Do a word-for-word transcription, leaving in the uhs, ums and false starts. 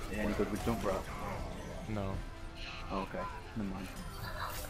Yeah, any good with jump rope? No. Oh, okay, never mind.